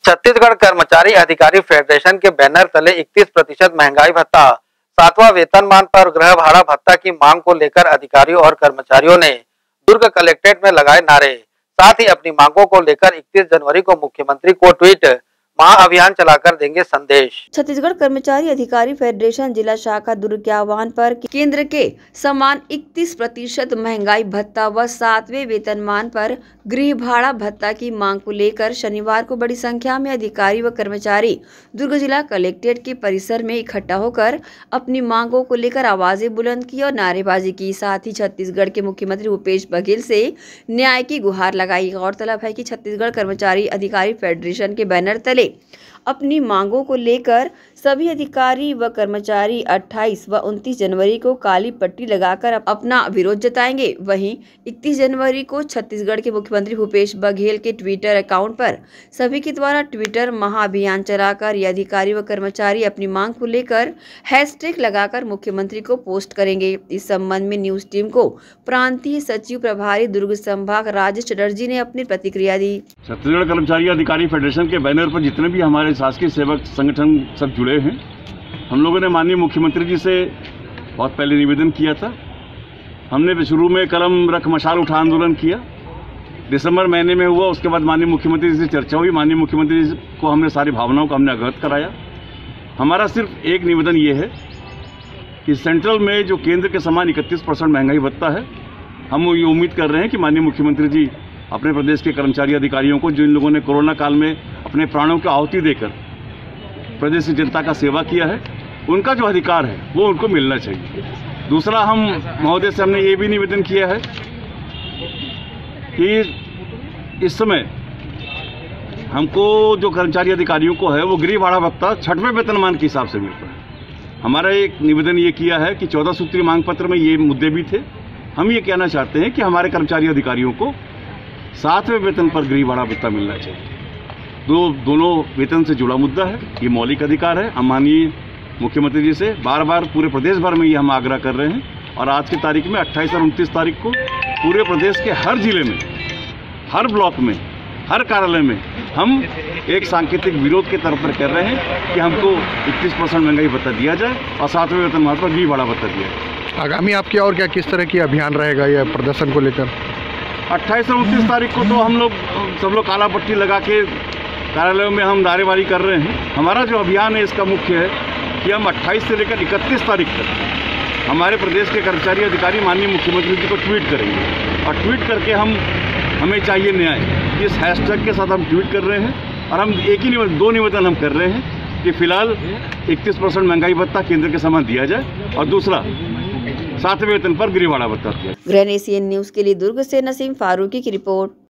छत्तीसगढ़ कर्मचारी अधिकारी फेडरेशन के बैनर तले 31% महंगाई भत्ता, 7वां वेतनमान पर गृह भाड़ा भत्ता की मांग को लेकर अधिकारियों और कर्मचारियों ने दुर्ग कलेक्ट्रेट में लगाए नारे। साथ ही अपनी मांगों को लेकर 31 जनवरी को मुख्यमंत्री को ट्वीट महाअभियान चलाकर देंगे संदेश। छत्तीसगढ़ कर्मचारी अधिकारी फेडरेशन जिला शाखा दुर्ग के आह्वान पर केंद्र के समान 31% महंगाई भत्ता व 7वें वेतनमान पर गृह भाड़ा भत्ता की मांग को लेकर शनिवार को बड़ी संख्या में अधिकारी व कर्मचारी दुर्ग जिला कलेक्ट्रेट के परिसर में इकट्ठा होकर अपनी मांगों को लेकर आवाजें बुलंद की और नारेबाजी की। साथ ही छत्तीसगढ़ के मुख्यमंत्री भूपेश बघेल से न्याय की गुहार लगाई। गौरतलब है कि छत्तीसगढ़ कर्मचारी अधिकारी फेडरेशन के बैनर तले अपनी मांगों को लेकर सभी अधिकारी व कर्मचारी 28 व 29 जनवरी को काली पट्टी लगाकर अपना विरोध जताएंगे। वहीं 31 जनवरी को छत्तीसगढ़ के मुख्यमंत्री भूपेश बघेल के ट्विटर अकाउंट पर सभी के द्वारा ट्विटर महाअभियान चलाकर ये अधिकारी व कर्मचारी अपनी मांग को लेकर हैशटैग लगाकर मुख्यमंत्री को पोस्ट करेंगे। इस संबंध में न्यूज टीम को प्रांतीय सचिव प्रभारी दुर्ग संभाग राजेश चटर्जी ने अपनी प्रतिक्रिया दी। छत्तीसगढ़ कर्मचारी अधिकारी फेडरेशन के बैनर पर जितने भी हमारे शासकीय सेवक संगठन सब जुड़े हैं, हम लोगों ने माननीय मुख्यमंत्री जी से बहुत पहले निवेदन किया था। हमने शुरू में कलम रख मशाल उठा आंदोलन किया, दिसंबर महीने में हुआ। उसके बाद माननीय मुख्यमंत्री जी से चर्चा हुई, माननीय मुख्यमंत्री जी को हमने सारी भावनाओं को हमने अवगत कराया। हमारा सिर्फ एक निवेदन ये है कि सेंट्रल में जो केंद्र के समान 31% महंगाई भत्ता है, हम ये उम्मीद कर रहे हैं कि माननीय मुख्यमंत्री जी अपने प्रदेश के कर्मचारी अधिकारियों को, जिन लोगों ने कोरोना काल में अपने प्राणों की आहुति देकर प्रदेश की जनता का सेवा किया है, उनका जो अधिकार है वो उनको मिलना चाहिए। दूसरा, हम महोदय से हमने ये भी निवेदन किया है कि इस समय हमको जो कर्मचारी अधिकारियों को है वो गृह भाड़ा भत्ता 6वें वेतनमान के हिसाब से मिलता है। हमारा एक निवेदन ये किया है कि 14 सूत्रीय मांग पत्र में ये मुद्दे भी थे। हम ये कहना चाहते हैं कि हमारे कर्मचारी अधिकारियों को 7वें वेतन पर गृह भाड़ा भत्ता मिलना चाहिए। दोनों वेतन से जुड़ा मुद्दा है, ये मौलिक अधिकार है। हम माननीय मुख्यमंत्री जी से बार बार पूरे प्रदेश भर में ये हम आग्रह कर रहे हैं और आज की तारीख में 28 और 29 तारीख को पूरे प्रदेश के हर जिले में, हर ब्लॉक में, हर कार्यालय में हम एक सांकेतिक विरोध के तरफ पर कर रहे हैं कि हमको 31% महंगाई भत्ता दिया जाए और 7वें वेतनमान पर गृह भाड़ा भत्ता दिया जाए। आगामी आपके और क्या किस तरह की अभियान रहेगा यह प्रदर्शन को लेकर? 28 और 29 तारीख को तो हम लोग सब लोग काला पट्टी लगा के कार्यालयों में हम नारेबाजी कर रहे हैं। हमारा जो अभियान है इसका मुख्य है कि हम 28 से लेकर 31 तारीख तक हमारे प्रदेश के कर्मचारी अधिकारी माननीय मुख्यमंत्री जी को ट्वीट करेंगे और ट्वीट करके हमें चाहिए न्याय, इस हैशटैग के साथ हम ट्वीट कर रहे हैं। और हम एक ही निवेदन, 2 निवेदन हम कर रहे हैं कि फिलहाल 31% महंगाई भत्ता केंद्र के समान दिया जाए और दूसरा 7वें वेतन पर गृह भाड़ा भत्ता दिया जाए। ग्रैंड एशियन न्यूज के लिए दुर्ग से नसीम फारूकी की रिपोर्ट।